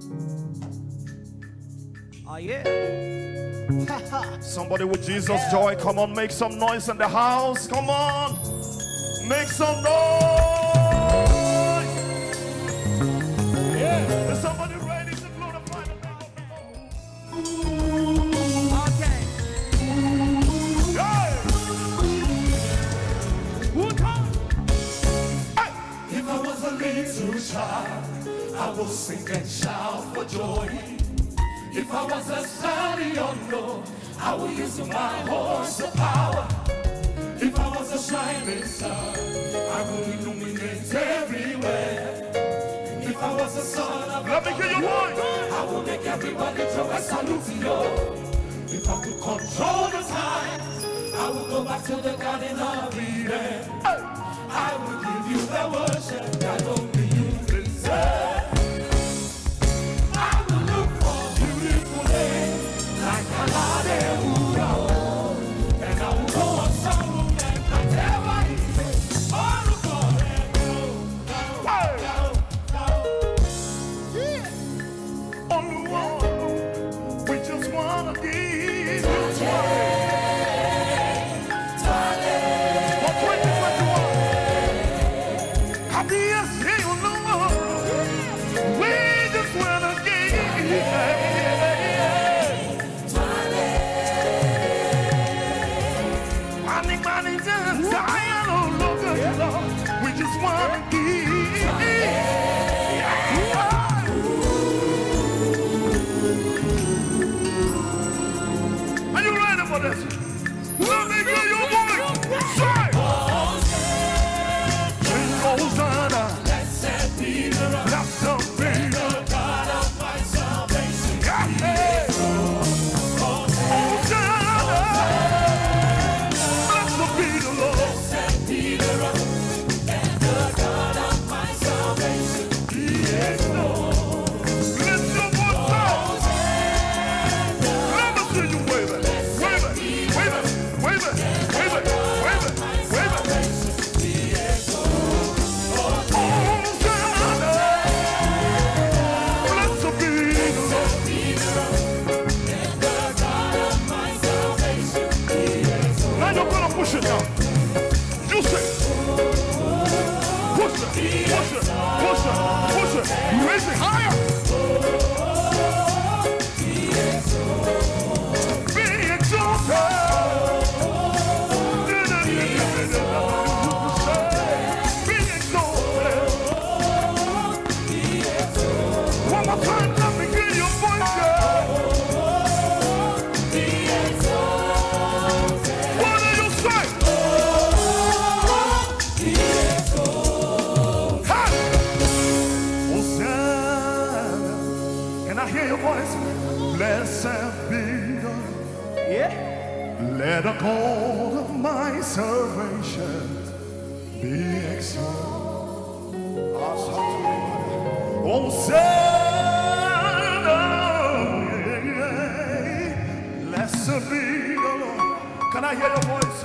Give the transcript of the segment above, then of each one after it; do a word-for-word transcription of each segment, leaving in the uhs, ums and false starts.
Oh yeah. Somebody with Jesus yeah. joy, come on, make some noise in the house. Come on, make some noise. Yeah. Is somebody ready to glorify the name of the Lord? Okay. Yeah. Hey. If I was a little child, I would sing and shout for joy. If I was a stallion, Lord, I would use my horse of power. If I was a shining star, I would illuminate everywhere. If I was a son of Let me hear your voice. I would make everybody throw a salute to you. If I could control the time, I would go back to the Garden of Eden. I would give you the worship that only you deserve. Blessed be the yeah. Let the God of my salvation be exalted. Oh, say, blessed be the Lord. Can I hear your voice?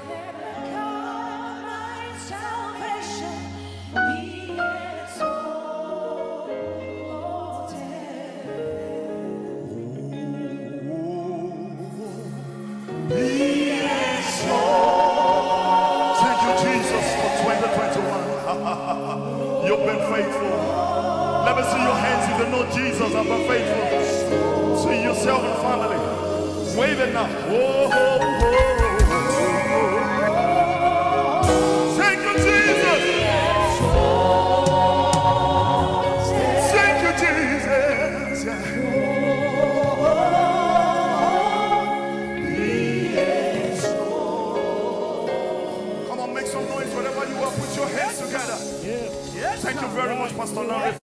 You've been faithful. Let me see your hands if you know Jesus have been faithful. See yourself and family. Wave it now. Whoa, whoa, whoa. Thank you, Jesus. Thank you, Jesus. Come on, make some noise wherever you are. Put your hands together. Yeah. Yes. Thank you very much, Pastor Larry.